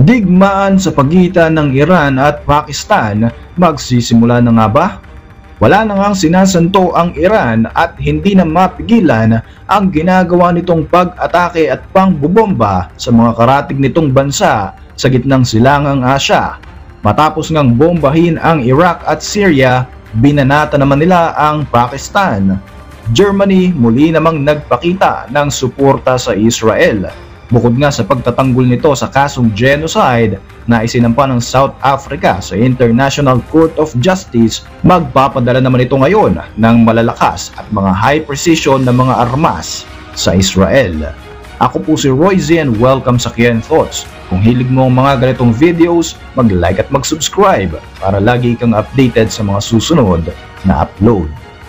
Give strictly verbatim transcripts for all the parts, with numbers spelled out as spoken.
Digmaan sa pagitan ng Iran at Pakistan, magsisimula na nga ba? Wala na ngang sinasanto ang Iran at hindi na mapigilan ang ginagawa nitong pag-atake at pangbubomba sa mga karatig nitong bansa sa gitnang silangang Asya. Matapos ngang bombahin ang Iraq at Syria, binanata naman nila ang Pakistan. Germany muli namang nagpakita ng suporta sa Israel. Bukod nga sa pagtatanggol nito sa kasong genocide na isinampa ng South Africa sa International Court of Justice, magpapadala naman ito ngayon ng malalakas at mga high precision na mga armas sa Israel. Ako po si Royzy and welcome sa Kian Thoughts. Kung hilig mo ang mga ganitong videos, mag-like at mag-subscribe para lagi kang updated sa mga susunod na upload.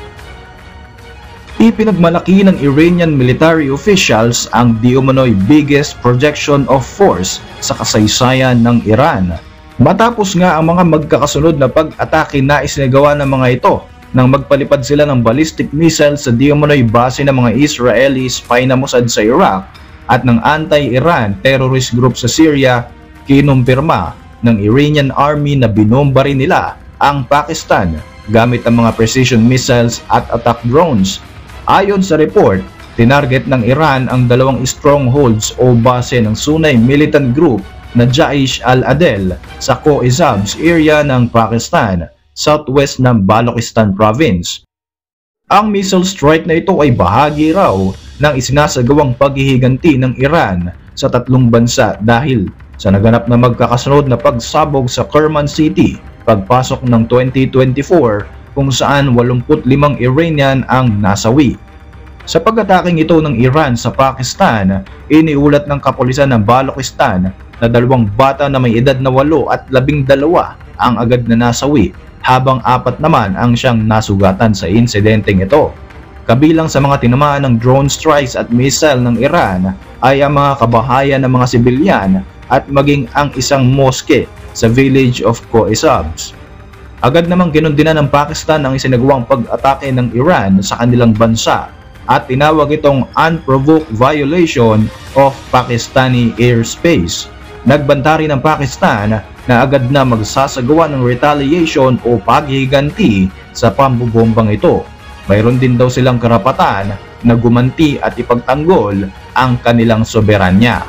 Ipinagmalaki ng Iranian military officials ang di umano'y biggest projection of force sa kasaysayan ng Iran. Matapos nga ang mga magkakasunod na pag-atake na isinagawa ng mga ito nang magpalipad sila ng ballistic missiles sa di umano'y base ng mga Israeli spy na Mossad sa Iraq at ng anti-Iran terrorist group sa Syria, kinumpirma ng Iranian army na binomba rin nila ang Pakistan gamit ang mga precision missiles at attack drones. Ayon sa report, tinarget ng Iran ang dalawang strongholds o base ng Sunni militant group na Jaish al-Adel sa Khoezab's area ng Pakistan, southwest ng Balochistan province. Ang missile strike na ito ay bahagi raw ng isinasagawang paghihiganti ng Iran sa tatlong bansa dahil sa naganap na magkakasunod na pagsabog sa Kerman City pagpasok ng twenty twenty-four kung saan eighty-five Iranian ang nasawi. Sa pag-ataking ito ng Iran sa Pakistan, iniulat ng kapulisan ng Balochistan na dalawang bata na may edad na walo at labing dalawa ang agad na nasawi habang apat naman ang siyang nasugatan sa insidenteng ito. Kabilang sa mga tinamaan ng drone strikes at missile ng Iran ay ang mga kabahayan ng mga sibilyan at maging ang isang moske sa village of Khoezab's. Agad namang kinundina ng Pakistan ang isinagawang pag-atake ng Iran sa kanilang bansa at tinawag itong unprovoked violation of Pakistani airspace. Nagbanta rin ng Pakistan na agad na magsasagawa ng retaliation o paghihiganti sa pambubombang ito. Mayroon din daw silang karapatan na gumanti at ipagtanggol ang kanilang soberanya.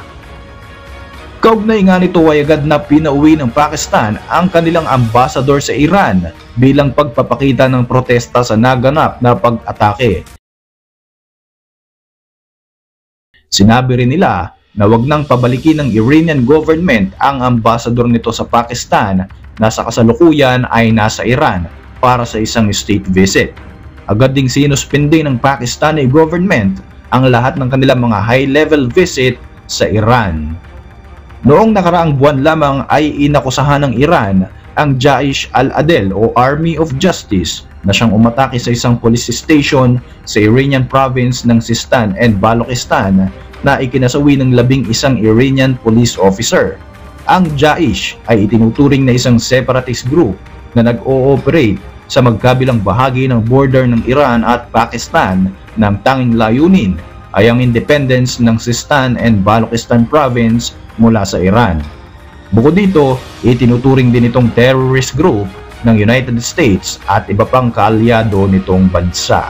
Kaugnay nga nito ay agad na pinauwi ng Pakistan ang kanilang ambassador sa Iran bilang pagpapakita ng protesta sa naganap na pag-atake. Sinabi rin nila na wag nang pabalikin ng Iranian government ang ambassador nito sa Pakistan na sa kasalukuyan ay nasa Iran para sa isang state visit. Agad ding sinuspindi ng Pakistani government ang lahat ng kanilang mga high-level visit sa Iran. Noong nakaraang buwan lamang ay inakusahan ng Iran ang Jaish al-Adel o Army of Justice na siyang umatake sa isang police station sa Iranian province ng Sistan and Balochistan na ikinasawi ng labing isang Iranian police officer. Ang Jaish ay itinuturing na isang separatist group na nag-ooperate sa magkabilang bahagi ng border ng Iran at Pakistan ng tanging layunin ay ang independence ng Sistan and Balochistan province mula sa Iran. Bukod dito, itinuturing din itong terrorist group ng United States at iba pang kaalyado nitong bansa.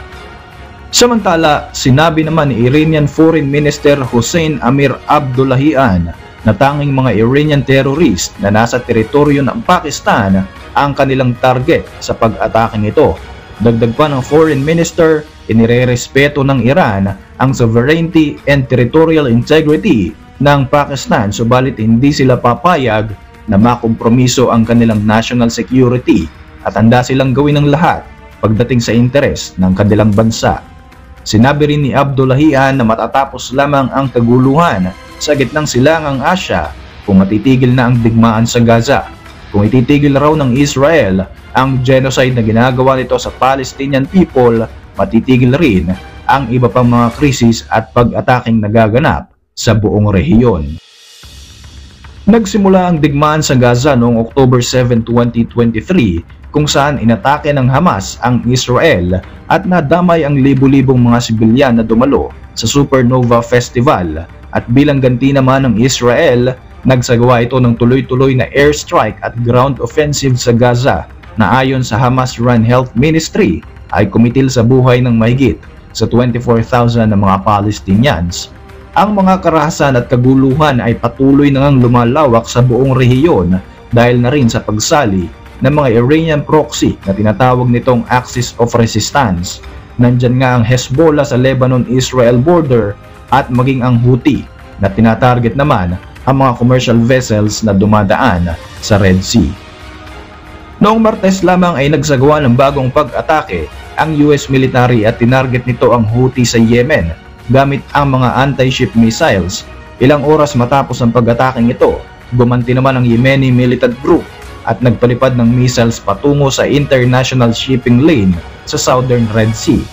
Samantala, sinabi naman ni Iranian Foreign Minister Hossein Amir Abdullahian na tanging mga Iranian terrorist na nasa teritoryo ng Pakistan ang kanilang target sa pag-ataking ito. Dagdag pa ng Foreign Minister, inirerespeto ng Iran ang sovereignty and territorial integrity ng Pakistan subalit hindi sila papayag na makompromiso ang kanilang national security at handa silang gawin ang lahat pagdating sa interes ng kanilang bansa. Sinabi rin ni Abdullahian na matatapos lamang ang kaguluhan sa gitnang silangang Asya kung matitigil na ang digmaan sa Gaza. Kung ititigil raw ng Israel ang genocide na ginagawa nito sa Palestinian people, matitigil rin ang iba pang mga krisis at pag-ataking nagaganap sa buong rehiyon. Nagsimula ang digmaan sa Gaza noong October seventh, twenty twenty-three kung saan inatake ng Hamas ang Israel at nadamay ang libu-libong mga sibilyan na dumalo sa Supernova Festival at bilang ganti naman ng Israel Nagsagawa ito ng tuloy-tuloy na airstrike at ground offensive sa Gaza na ayon sa Hamas-run Health Ministry ay kumitil sa buhay ng mahigit sa twenty-four thousand na mga Palestinians. Ang mga karahasan at kaguluhan ay patuloy nang lumalawak sa buong rehiyon dahil na rin sa pagsali ng mga Iranian proxy na tinatawag nitong Axis of Resistance. Nandyan nga ang Hezbollah sa Lebanon-Israel border at maging ang Houthi na tinatarget naman ang mga commercial vessels na dumadaan sa Red Sea. Noong Martes lamang ay nagsagawa ng bagong pag-atake ang U S military at tinarget nito ang Houthi sa Yemen gamit ang mga anti-ship missiles. Ilang oras matapos ang pag-ataking ito, gumanti naman ang Yemeni militant group at nagpalipad ng missiles patungo sa international shipping lane sa Southern Red Sea.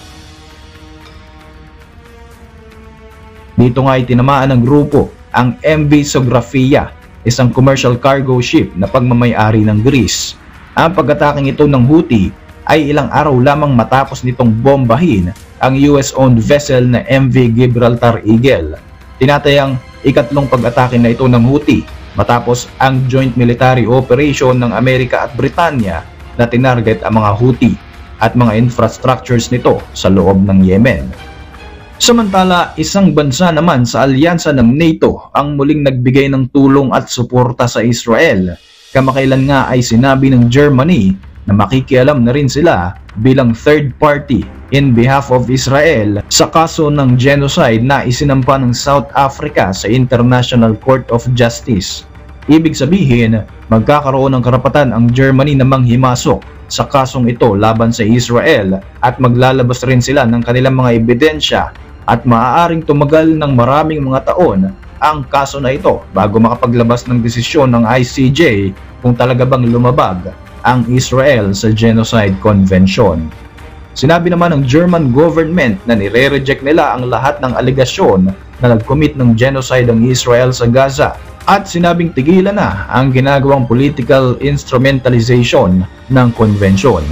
Dito nga ay tinamaan ng grupo ang M V Sografia, isang commercial cargo ship na pagmamay-ari ng Greece. Ang pag-ataking ito ng Houthi ay ilang araw lamang matapos nitong bombahin ang U S-owned vessel na M V Gibraltar Eagle. Tinatayang ikatlong pag-atake na ito ng Houthi matapos ang joint military operation ng Amerika at Britanya na tinarget ang mga Houthi at mga infrastructures nito sa loob ng Yemen. Samantala, isang bansa naman sa alyansa ng NATO ang muling nagbigay ng tulong at suporta sa Israel. Kamakailan nga ay sinabi ng Germany na makikialam na rin sila bilang third party in behalf of Israel sa kaso ng genocide na isinampa ng South Africa sa International Court of Justice. Ibig sabihin, magkakaroon ng karapatan ang Germany na manghimasok sa kasong ito laban sa Israel at maglalabas rin sila ng kanilang mga ebidensya at maaaring tumagal ng maraming mga taon ang kaso na ito bago makapaglabas ng desisyon ng I C J kung talaga bang lumabag ang Israel sa Genocide Convention. Sinabi naman ng German government na nire-reject nila ang lahat ng aligasyon na nag-commit ng genocide ang Israel sa Gaza at sinabing tigilan na ang ginagawang political instrumentalization ng konvensyon.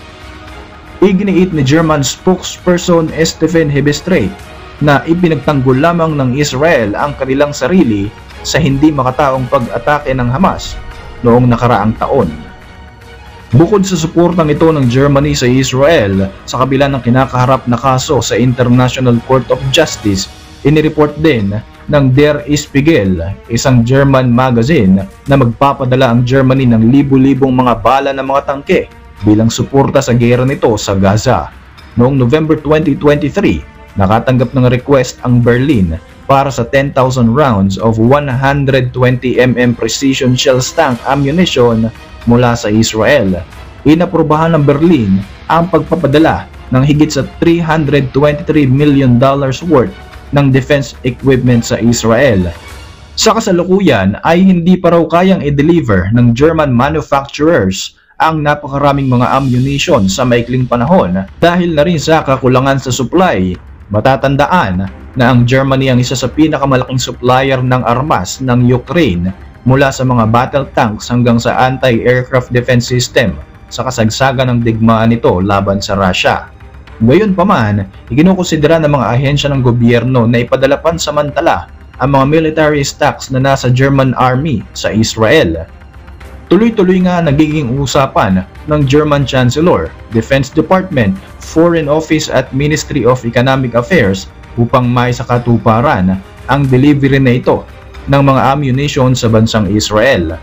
Iginiit ni German spokesperson Steffen Hebestreit na ipinagtanggol lamang ng Israel ang kanilang sarili sa hindi makataong pag-atake ng Hamas noong nakaraang taon. Bukod sa suportang ito ng Germany sa Israel, sa kabila ng kinakaharap na kaso sa International Court of Justice, inireport din ng Der Spiegel, isang German magazine, na magpapadala ang Germany ng libu-libong mga bala ng mga tangke bilang suporta sa gera nito sa Gaza. Noong November twenty twenty-three, nakatanggap ng request ang Berlin para sa ten thousand rounds of one hundred twenty millimeter precision shells tank ammunition mula sa Israel. Inaprubahan ng Berlin ang pagpapadala ng higit sa three hundred twenty-three million dollars worth ng defense equipment sa Israel. Sa kasalukuyan ay hindi pa raw kayang i-deliver ng German manufacturers ang napakaraming mga ammunition sa maikling panahon dahil na rin sa kakulangan sa supply. Matatandaan na ang Germany ang isa sa pinakamalaking supplier ng armas ng Ukraine mula sa mga battle tanks hanggang sa anti-aircraft defense system sa kasagsagan ng digmaan nito laban sa Russia. Gayunpaman, ikinukonsidera ng mga ahensya ng gobyerno na ipadala pansamantala ang mga military stocks na nasa German Army sa Israel. Tuloy-tuloy nga nagiging usapan ng German Chancellor, Defense Department, Foreign Office at Ministry of Economic Affairs upang maisakatuparan ang delivery na ito ng mga ammunition sa bansang Israel.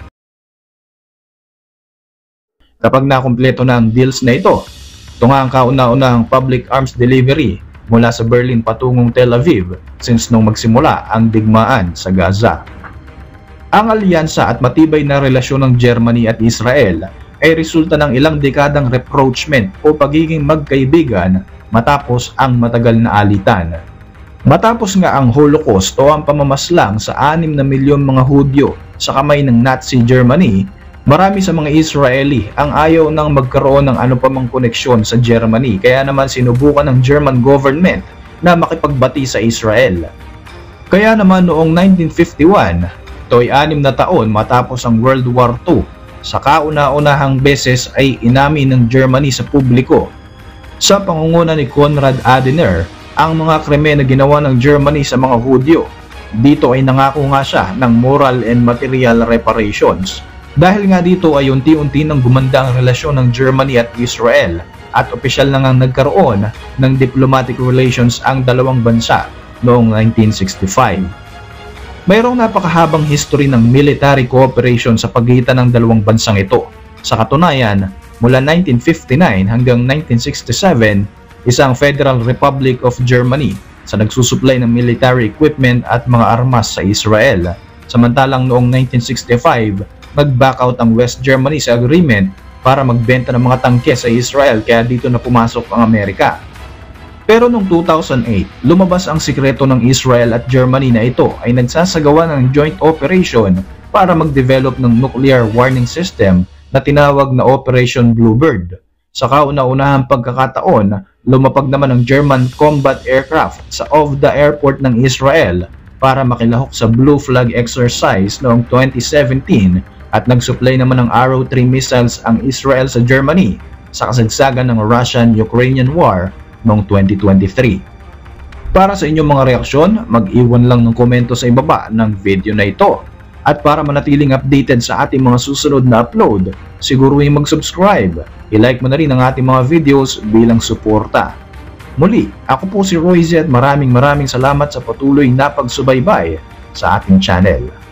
Kapag nakumpleto na ang deals na ito, ito nga ang kauna-unahang public arms delivery mula sa Berlin patungong Tel Aviv since nung magsimula ang digmaan sa Gaza. Ang alyansa at matibay na relasyon ng Germany at Israel ay resulta ng ilang dekadang rapprochement o pagiging magkaibigan matapos ang matagal na alitan. Matapos nga ang Holocaust o ang pamamaslang sa anim na milyon mga Hudyo sa kamay ng Nazi Germany, marami sa mga Israeli ang ayaw nang magkaroon ng anumang koneksyon sa Germany, kaya naman sinubukan ng German government na makipagbati sa Israel. Kaya naman noong nineteen fifty-one, ito ay anim na taon matapos ang World War Two, sa kauna-unahang beses ay inamin ng Germany sa publiko sa pangunguna ni Konrad Adenauer ang mga krimen na ginawa ng Germany sa mga Hudyo. Dito ay nangako nga siya ng moral and material reparations. Dahil nga dito ay unti-unti nang gumanda ang relasyon ng Germany at Israel at opisyal na nga nagkaroon ng diplomatic relations ang dalawang bansa noong nineteen sixty-five. Mayroong napakahabang history ng military cooperation sa pagitan ng dalawang bansang ito. Sa katunayan, mula nineteen fifty-nine hanggang nineteen sixty-seven, isang Federal Republic of Germany sa nagsusupply ng military equipment at mga armas sa Israel. Samantalang noong nineteen sixty-five, nag-back out ang West Germany sa agreement para magbenta ng mga tangke sa Israel kaya dito na pumasok ang Amerika. Pero noong two thousand eight, lumabas ang sikreto ng Israel at Germany na ito ay nagsasagawa ng joint operation para mag-develop ng nuclear warning system na tinawag na Operation Bluebird. Sa kauna-unahang pagkakataon, lumapag naman ang German combat aircraft sa Ovda Airport ng Israel para makilahok sa Blue Flag exercise noong twenty seventeen at nag-supply naman ng Arrow three missiles ang Israel sa Germany sa kasagsagan ng Russian-Ukrainian War noong twenty twenty-three. Para sa inyong mga reaksyon, mag-iwan lang ng komento sa ibaba ng video na ito. At para manatiling updated sa ating mga susunod na upload, siguruhin mag-subscribe. I-like mo na rin ang ating mga videos bilang suporta. Muli, ako po si Roy Z at maraming maraming salamat sa patuloy na pagsubaybay sa ating channel.